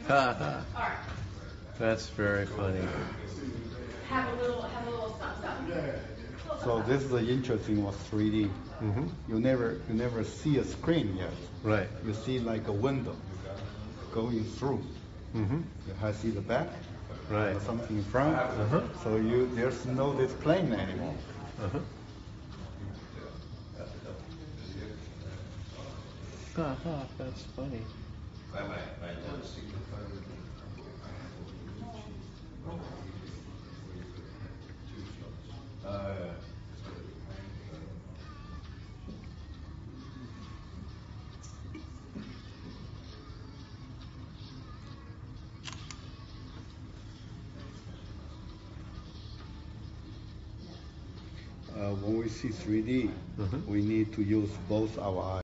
That's very funny. Have a little something. So this is the interesting with 3D. Mm-hmm. You never see a screen yet. Right. You see like a window going through. Mm-hmm. You see the back, Right. or something in front. Uh-huh. So there's no this plane anymore. Uh-huh. That's funny. When we see 3D, we need to use both our eyes.